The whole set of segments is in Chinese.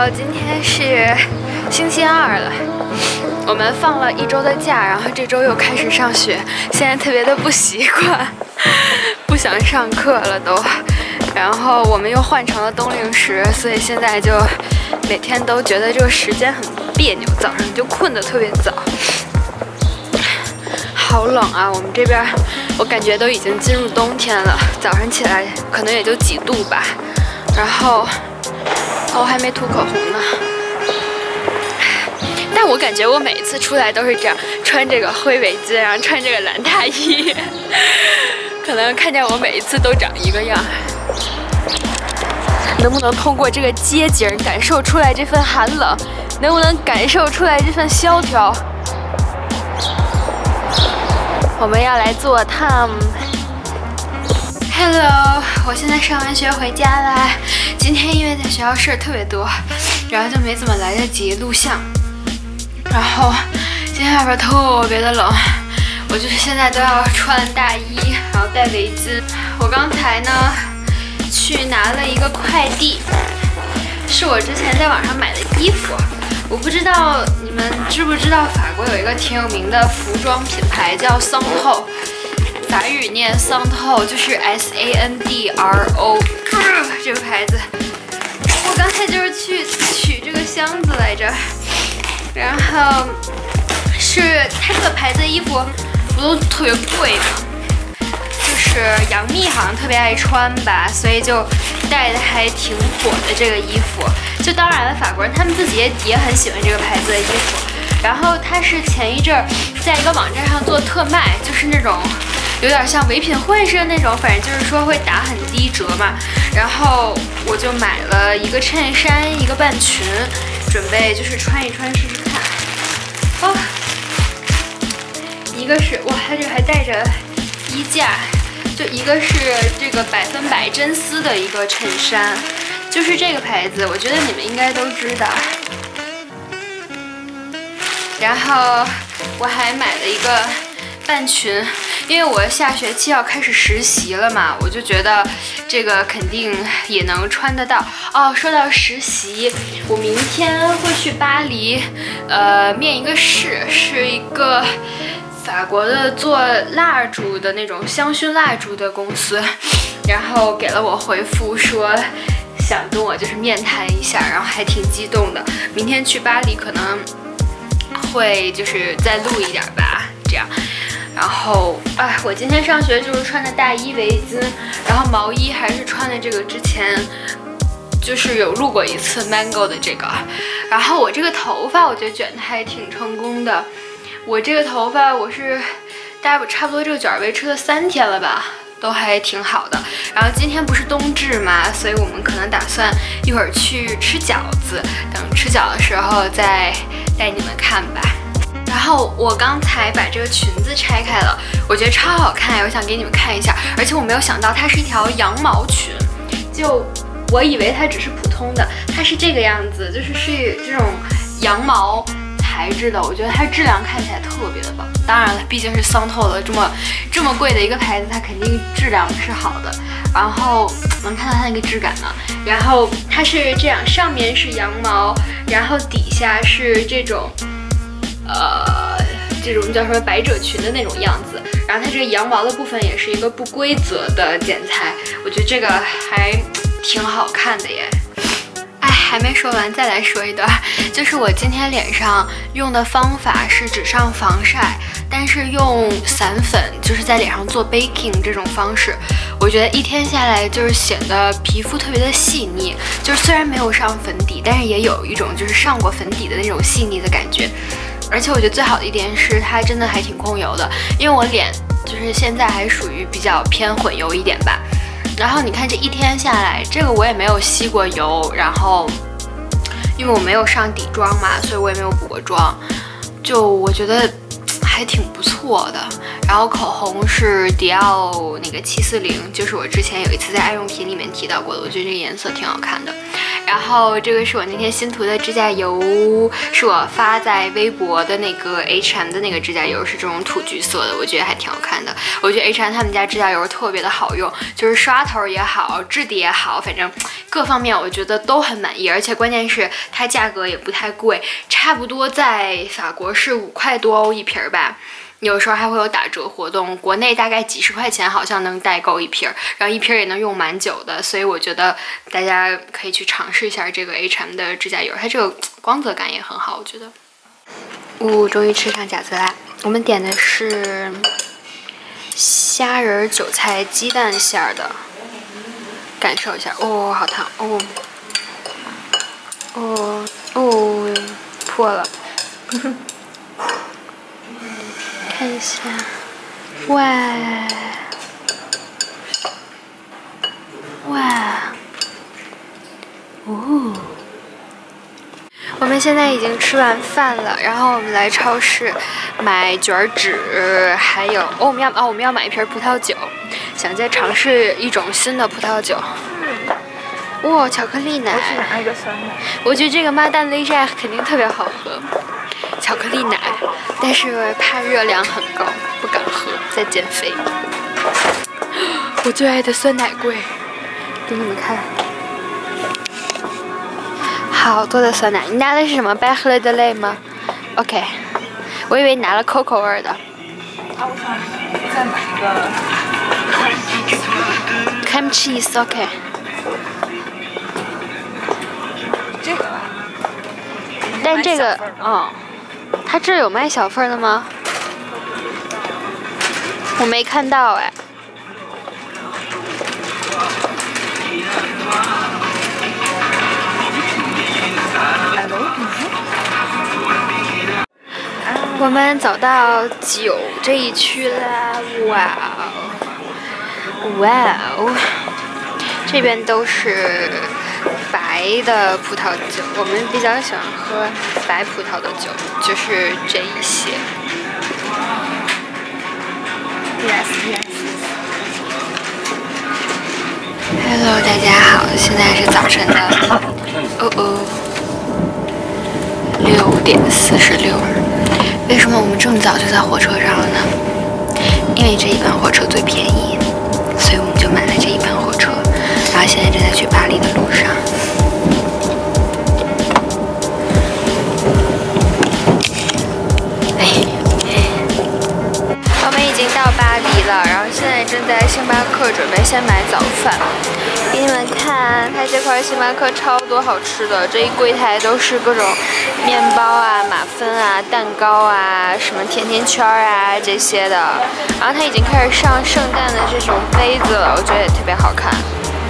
今天是星期二了，我们放了1周的假，然后这周又开始上学，现在特别的不习惯，不想上课了都。然后我们又换成了冬令时，所以现在就每天都觉得这个时间很别扭，早上就困得特别早。好冷啊！我们这边我感觉都已经进入冬天了，早上起来可能也就几度吧。然后我还没涂口红呢，但我感觉我每一次出来都是这样，穿这个灰围巾，然后穿这个蓝大衣，可能看见我每一次都长一个样。能不能通过这个街景感受出来这份寒冷？能不能感受出来这份萧条？我们要来做汤。Hello， 我现在上完学回家啦。今天因为在学校事儿特别多，然后就没怎么来得及录像。然后今天外边特别的冷，我就是现在都要穿大衣，然后戴围巾。我刚才呢去拿了一个快递，是我之前在网上买的衣服。我不知道你们知不知道，法国有一个挺有名的服装品牌叫桑透，法语念桑透，就是 SANDRO 这个牌子。我刚才就是去取这个箱子来着，然后是它这个牌子的衣服不都特别贵吗？就是杨幂好像特别爱穿吧，所以就带的还挺火的这个衣服。就当然了，法国人他们自己也很喜欢这个牌子的衣服。然后它是前一阵儿在一个网站上做特卖，就是那种有点像唯品会似的那种，反正就是说会打很低折嘛。然后我就买了一个衬衫，一个半裙，准备就是穿一穿试试看。哦，一个是哇，它这个还带着衣架，就一个是这个100%真丝的一个衬衫。就是这个牌子，我觉得你们应该都知道。然后我还买了一个半裙，因为我下学期要开始实习了嘛，我就觉得这个肯定也能穿得到。哦，说到实习，我明天会去巴黎，面一个试，是一个法国的做蜡烛的那种香薰蜡烛的公司，然后给了我回复说想跟我就是面谈一下，然后还挺激动的。明天去巴黎可能会就是再录一点吧，这样。然后我今天上学就是穿的大衣围巾，然后毛衣还是穿的这个之前就是有录过一次 Mango 的这个。然后我这个头发我觉得卷的还挺成功的，我这个头发我是大概差不多这个卷维持了3天了吧，都还挺好的。然后今天不是冬至嘛，所以我们可能打算一会儿去吃饺子，等吃饺的时候再带你们看吧。然后我刚才把这个裙子拆开了，我觉得超好看，我想给你们看一下。而且我没有想到它是一条羊毛裙，就我以为它只是普通的，它是这个样子，就是这种羊毛材质的，我觉得它质量看起来特别的棒。当然了，毕竟是桑透的这么贵的一个牌子，它肯定质量是好的。然后能看到它那个质感呢。然后它是这样，上面是羊毛，然后底下是这种这种叫什么百褶裙的那种样子。然后它这个羊毛的部分也是一个不规则的剪裁，我觉得这个还挺好看的耶。还没说完，再来说一段，就是我今天脸上用的方法是只上防晒，但是用散粉，就是在脸上做 baking 这种方式，我觉得一天下来就是显得皮肤特别的细腻，就是虽然没有上粉底，但是也有一种就是上过粉底的那种细腻的感觉。而且我觉得最好的一点是它真的还挺控油的，因为我脸就是现在还属于比较偏混油一点吧。然后你看这一天下来，这个我也没有吸过油，然后因为我没有上底妆嘛，所以我也没有补过妆，就我觉得还挺不错的。然后口红是迪奥那个740，就是我之前有一次在爱用品里面提到过的，我觉得这个颜色挺好看的。然后这个是我那天新涂的指甲油，是我发在微博的那个 H&M 的那个指甲油，是这种土橘色的，我觉得还挺好看的。我觉得 H&M 他们家指甲油特别的好用，就是刷头也好，质地也好，反正各方面我觉得都很满意，而且关键是它价格也不太贵，差不多在法国是5块多欧一瓶吧。有时候还会有打折活动，国内大概几十块钱好像能代购一瓶，然后一瓶也能用蛮久的，所以我觉得大家可以去尝试一下这个 H&M 的指甲油，它这个光泽感也很好，我觉得。终于吃上饺子啦！我们点的是虾仁韭菜鸡蛋馅儿的，感受一下，好烫，破了。看一下，哇，我们现在已经吃完饭了，然后我们来超市买卷纸，还有我们要买一瓶葡萄酒，想再尝试一种新的葡萄酒。巧克力奶， 我去拿一个酸奶。 我觉得这个妈蛋雷寨肯定特别好喝。巧克力奶，但是怕热量很高，不敢喝，在减肥。我最爱的酸奶柜，给你们看，好多的酸奶。你拿的是什么白喝了的泪吗 ？OK， 我以为你拿了 Coco 味的。 我想再买一个 cream cheese，OK。 这个吧。 但这个，它这有卖小份的吗？我没看到哎。我们走到酒这一区啦，哇哦，这边都是白的葡萄酒，我们比较喜欢喝白葡萄的酒，就是这一些。Hello， 大家好，现在是早晨的6点46。为什么我们这么早就在火车上了呢？因为这一班火车最便宜，所以我们就买了这一班火车，然后现在正在去巴黎的路上。我们已经到巴黎了，然后现在正在星巴克准备先买早饭。给你们看，它这块星巴克超多好吃的，这一柜台都是各种面包啊、马芬啊、蛋糕啊、什么甜甜圈啊这些的。然后它已经开始上圣诞的这种杯子了，我觉得也特别好看。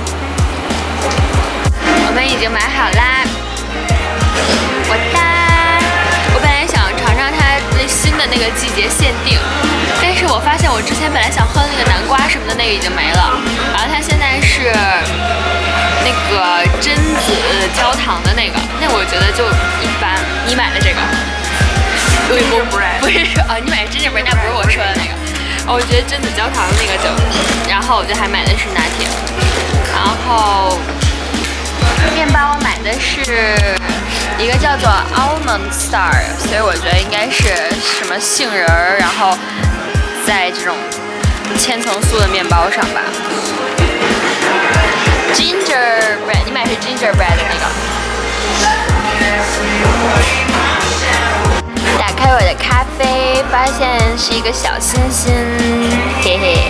我们已经买好啦，我本来想尝尝它最新的那个季节限定，但是我发现我之前本来想喝的那个南瓜什么的那个已经没了，然后它现在是那个榛子焦糖的那个，那我觉得就一般。你买的这个？不是你买的gingerbread，那不是我说的那个。我觉得榛子焦糖的那个就，然后我就还买的是拿铁，然后面包我买的是一个叫做 Almond Star， 所以我觉得应该是什么杏仁儿，然后在这种千层酥的面包上吧。Gingerbread， 你买的是 gingerbread 的那个。打开我的咖啡，发现是一个小星星，嘿嘿。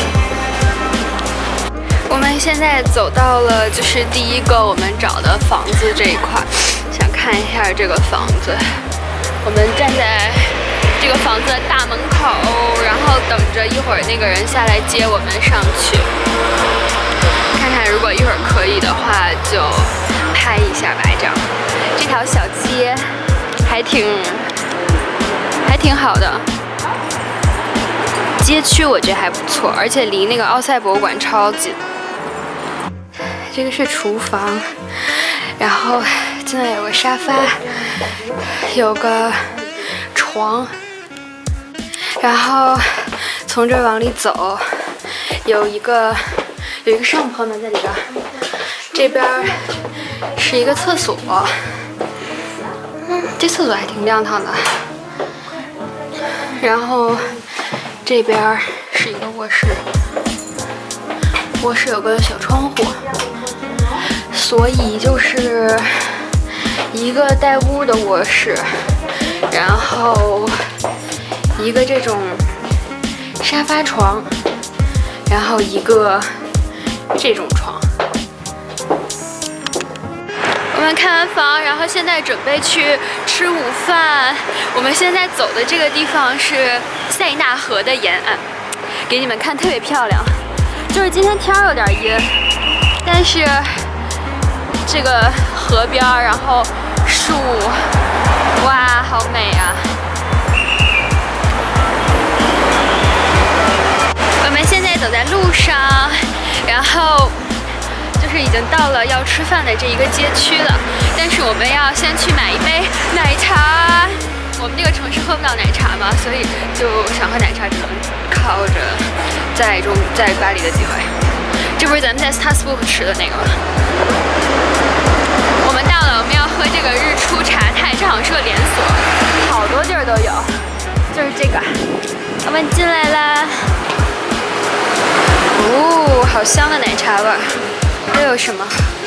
我们现在走到了就是第一个我们找的房子这一块，想看一下这个房子。我们站在这个房子的大门口，然后等着一会儿那个人下来接我们上去。看看如果一会儿可以的话，就拍一下吧。这条小街还挺好的。街区我觉得还不错，而且离那个奥赛博物馆超近。这个是厨房，然后进来有个沙发，有个床。 然后从这儿往里走，有一个帐篷呢在里边，这边是一个厕所，这厕所还挺亮堂的。然后这边是一个卧室，卧室有个小窗户，所以就是一个带屋的卧室，然后一个这种沙发床，然后一个这种床。我们看完房，然后现在准备去吃午饭。我们现在走的这个地方是塞纳河的沿岸，给你们看，特别漂亮。就是今天天儿有点阴，但是这个河边，然后树，哇，好美啊！我们现在走在路上，然后就是已经到了要吃饭的这一个街区了，但是我们要先去买一杯奶茶。我们这个城市喝不到奶茶嘛，所以就想喝奶茶，只能靠着在巴黎的机会。这不是咱们在 Strasbourg 吃的那个吗？我们到了，我们要喝这个日出茶太，这好像是个连锁，好多地儿都有。就是这个，我们进来啦。哦，好香的奶茶味儿。这有什么？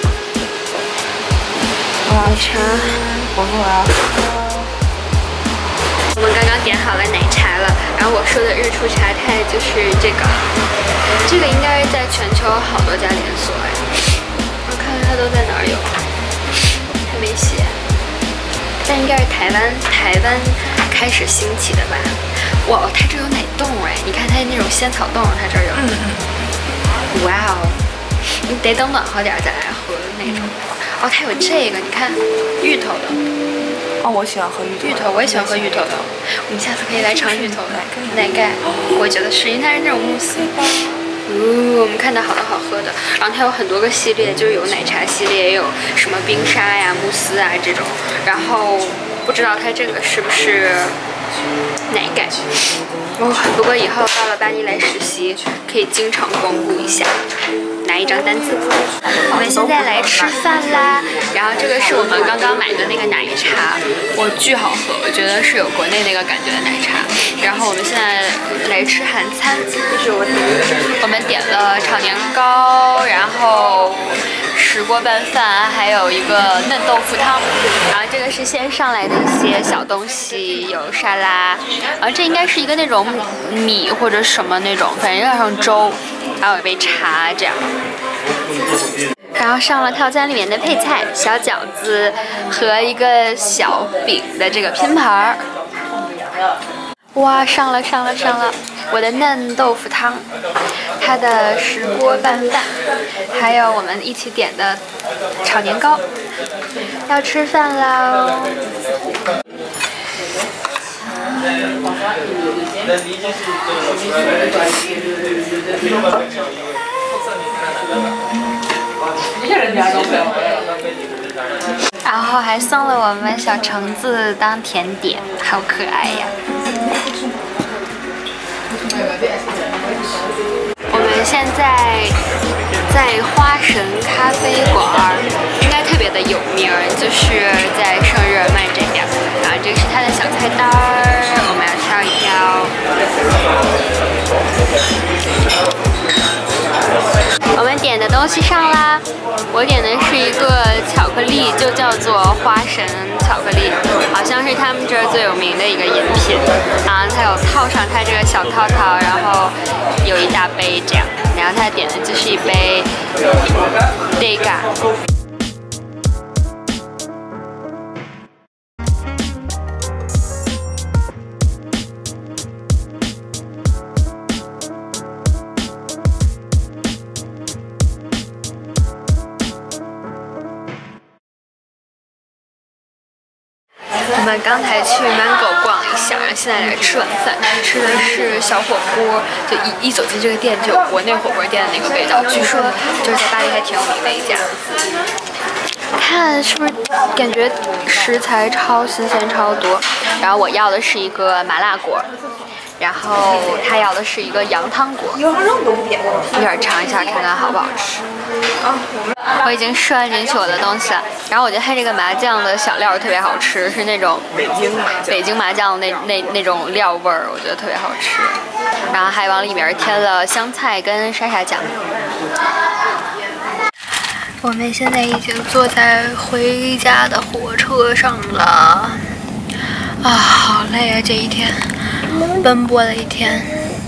奶茶。我们刚刚点好了奶茶了，然后我说的日出茶太就是这个，这个应该是在全球好多家连锁哎，我看看它都在哪儿有，还没写，但应该是台湾开始兴起的吧？哇，它这有奶冻哎，你看它那种仙草冻，它这儿有，哇哦，你得等暖和点再来喝那种。哦，它有这个，你看芋头的。 哦，我喜欢喝芋头， 我也喜欢喝芋头的。我们下次可以来尝芋头的奶盖，我觉得是因为它是那种慕斯。我们看到好多好喝的，然后它有很多个系列，就是有奶茶系列，也有什么冰沙呀、慕斯啊这种。然后不知道它这个是不是奶盖。不过以后到了巴黎来实习，可以经常光顾一下。拿一张单子。我们现在来吃饭啦，然后这个是我们刚刚买的那个奶茶，我巨好喝，我觉得是有国内那个感觉的奶茶。然后我们现在来吃韩餐，就是我们点了炒年糕，然后石锅拌饭，还有一个嫩豆腐汤。然后这个是先上来的一些小东西，有沙拉，然后这应该是一个那种米或者什么那种，反正有点像粥。还有一杯茶这样，然后上了套餐里面的配菜，小饺子和一个小饼的这个拼盘儿。哇，上了！我的嫩豆腐汤，它的石锅拌饭，还有我们一起点的炒年糕。要吃饭喽！然后还送了我们小橙子当甜点，好可爱呀！我们现在在花神咖啡馆，应该特别的有名，就是在圣日耳曼这边。然后这是它的小菜单儿，我们要挑一挑。我们点的东西上啦，我点的是一个巧克力，就叫做花神巧克力，好像是他们这儿最有名的一个饮品。啊，它有套上它这个小套套，然后有一大杯这样，然后他点的就是一杯 Dega。我们刚才去 Mango 逛了一下，然后现在来吃晚饭，吃的是小火锅，就一走进这个店就有国内火锅店的那个味道，据说就是在巴黎还挺有名的一家。看是不是感觉食材超新鲜超多？然后我要的是一个麻辣锅， 然后他要的是一个羊汤果，一会儿尝一下看看好不好吃。我已经涮进去我的东西了，然后我觉得它这个麻酱的小料特别好吃，是那种北京麻酱那种料味儿，我觉得特别好吃。然后还往里面添了香菜跟沙沙酱。我们现在已经坐在回家的火车上了，啊，好累啊！这一天奔波了一天，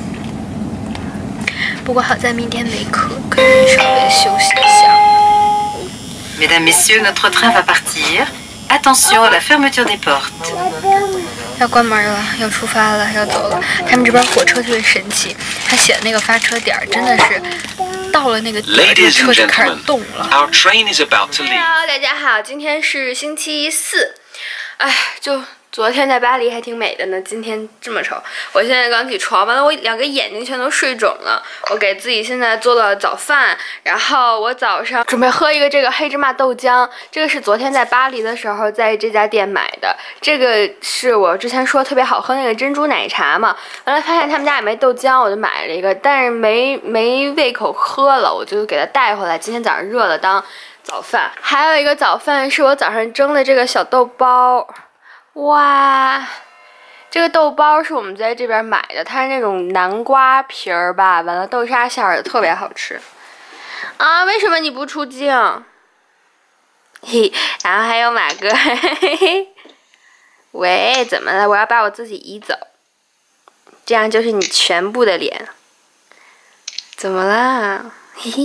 不过好在明天没课，可以稍微休息一下。 Mesdames, Messieurs, notre train va partir. Attention à la fermeture des portes. 要关门了，要出发了，要走了。他们这边火车特别神奇，他写的那个发车点真的是到了那个点，这车就开始动了。 Our train is about to leave. Hello， 大家好，今天是星期四。哎，就昨天在巴黎还挺美的呢，今天这么丑。我现在刚起床，完了我两个眼睛全都睡肿了。我给自己现在做了早饭，然后我早上准备喝一个这个黑芝麻豆浆，这个是昨天在巴黎的时候在这家店买的，这个是我之前说特别好喝那个珍珠奶茶嘛。完了发现他们家也没豆浆，我就买了一个，但是没胃口喝了，我就给它带回来，今天早上热了当早饭。还有一个早饭是我早上蒸的这个小豆包。哇，这个豆包是我们在这边买的，它是那种南瓜皮儿吧，完了豆沙馅儿的，特别好吃。啊，为什么你不出镜？嘿，然后还有马哥，嘿嘿。喂，怎么了？我要把我自己移走，这样就是你全部的脸。怎么啦？嘿嘿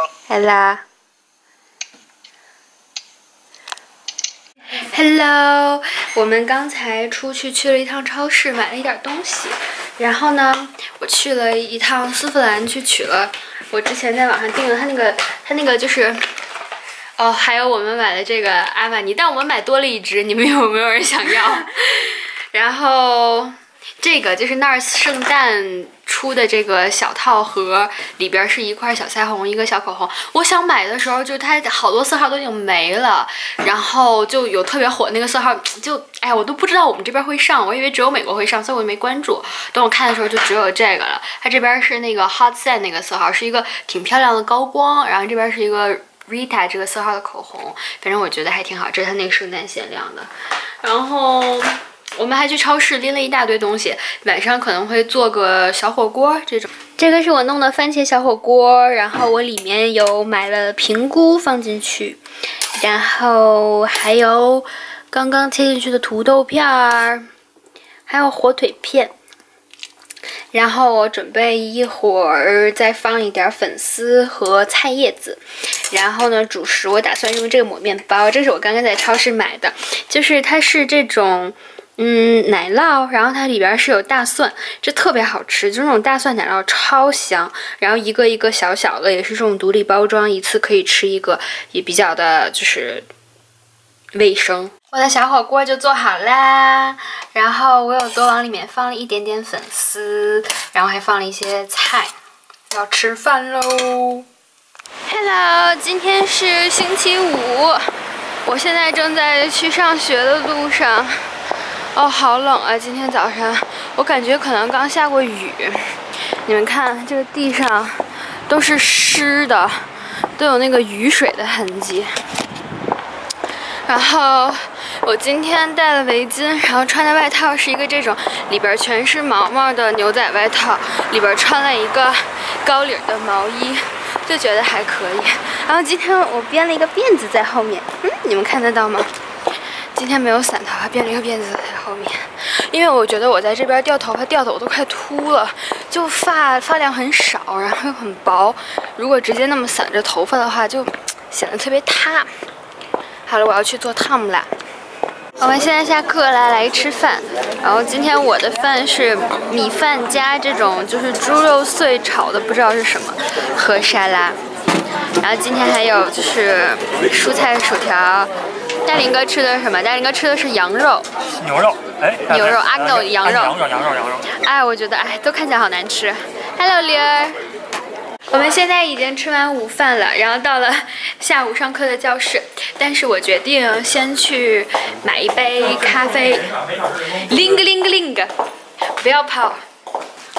，Hello。Hello， 我们刚才去了一趟超市，买了一点东西。然后呢，我去了一趟丝芙兰去取了我之前在网上订的它那个就是，哦，还有我们买的这个阿玛尼，但我们买多了一只，你们有没有人想要？然后这个就是那儿圣诞出的这个小套盒，里边是一块小腮红，一个小口红。我想买的时候，就它好多色号都已经没了，然后就有特别火那个色号，就哎，我都不知道我们这边会上，我以为只有美国会上，所以我没关注。等我看的时候就只有这个了。它这边是那个 Hot Sun 那个色号，是一个挺漂亮的高光，然后这边是一个 Rita 这个色号的口红，反正我觉得还挺好，这是它那个圣诞限量的。然后我们还去超市拎了一大堆东西，晚上可能会做个小火锅这种。这个是我弄的番茄小火锅，然后我里面有买了平菇放进去，然后还有刚刚切进去的土豆片儿，还有火腿片。然后我准备一会儿再放一点粉丝和菜叶子，然后呢，主食我打算用这个抹面包，这是我刚刚在超市买的，就是它是这种奶酪，然后它里边是有大蒜，这特别好吃，就这种大蒜奶酪超香，然后一个一个小小的，也是这种独立包装，一次可以吃一个，也比较的就是卫生。我的小火锅就做好啦，然后我有多往里面放了一点点粉丝，然后还放了一些菜，要吃饭喽。Hello， 今天是星期五，我现在正在去上学的路上。哦，好冷啊！今天早上我感觉可能刚下过雨，你们看这个地上都是湿的，都有那个雨水的痕迹。然后我今天戴了围巾，然后穿的外套是一个这种里边全是毛毛的牛仔外套，里边穿了一个高领的毛衣，就觉得还可以。然后今天我编了一个辫子在后面，你们看得到吗？今天没有散头发，编了一个辫子在后面，因为我觉得我在这边掉头发掉的我都快秃了，就发量很少，然后又很薄，如果直接那么散着头发的话，就显得特别塌。好了，我要去做汤姆啦。我们现在下课来吃饭，然后今天我的饭是米饭加这种就是猪肉碎炒的，不知道是什么，和沙拉。然后今天还有就是蔬菜薯条。大林哥吃的是什么？大林哥吃的是羊肉、 牛肉，哎， 牛肉啊 ，no 羊肉。 羊肉。 哎，我觉得都看起来好难吃。Hello， 林儿。我们现在已经吃完午饭了，然后到了下午上课的教室，但是我决定先去买一杯咖啡。ling， 不要跑。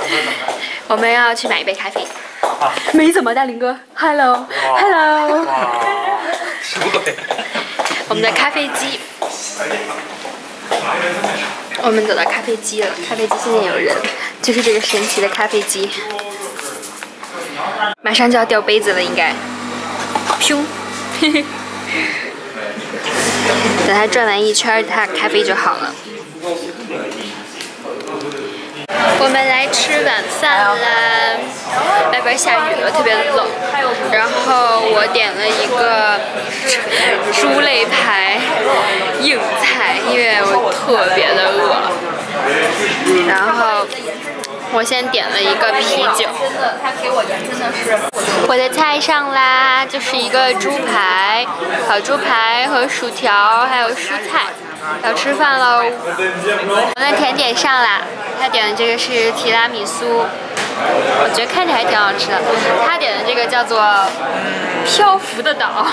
我们要去买一杯咖啡。没怎么，大林哥 ，Hello，Hello。 什么鬼？ 我们的咖啡机。我们走到咖啡机了，咖啡机现在有人，就是这个神奇的咖啡机。马上就要掉杯子了，应该。咻，嘿嘿。等它转完一圈，它咖啡就好了。我们来吃晚饭啦！外边下雨了，特别冷。然后我点了一个猪肋排硬菜，因为我特别的饿。然后我先点了一个啤酒。真的，他给我的真的是。我的菜上啦，就是一个猪排、烤猪排和薯条，还有蔬菜。要吃饭喽！我的甜点上啦，他点的这个是提拉米苏，我觉得看着还挺好吃的。他点的这个叫做漂浮的岛，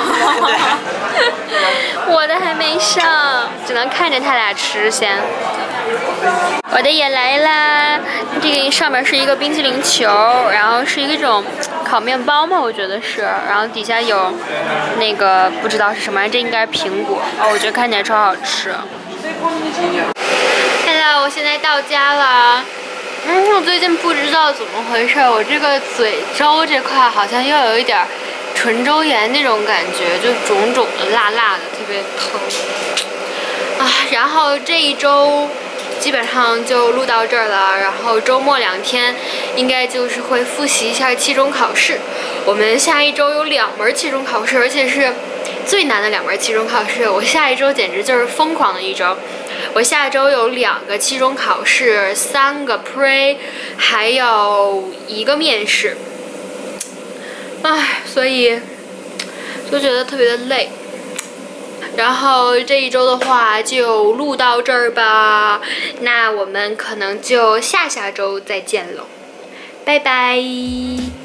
我的还没上，只能看着他俩吃先。我的也来啦，这个上面是一个冰淇淋球，然后是一种烤面包嘛，我觉得是，然后底下有那个不知道是什么，这应该是苹果哦，我觉得看起来超好吃。Hello， 我现在到家了。我最近不知道怎么回事，我这个嘴周这块好像又有一点唇周炎那种感觉，就肿肿的、辣辣的，特别疼。然后这一周基本上就录到这儿了，然后周末2天应该就是会复习一下期中考试。我们下一周有2门期中考试，而且是最难的2门期中考试。我下一周简直就是疯狂的一周。我下周有2个期中考试，3个 pre， 还有1个面试。所以就觉得特别的累。然后这一周的话就录到这儿吧，那我们可能就下周再见喽，拜拜。